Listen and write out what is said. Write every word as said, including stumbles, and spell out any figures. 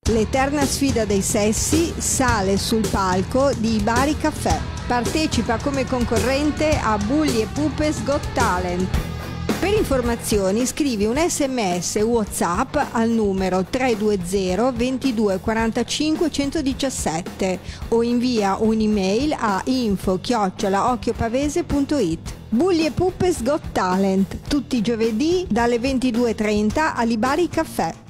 L'eterna sfida dei sessi sale sul palco di Bari Caffè. Partecipa come concorrente a Bulli e Pupes Got Talent. Per informazioni scrivi un sms WhatsApp al numero tre due zero ventidue quarantacinque centodiciassette o invia un'email a info chiocciola occhiopavese punto it. Bulli e Pupes Got Talent, tutti i giovedì dalle ventidue e trenta a Bari Caffè.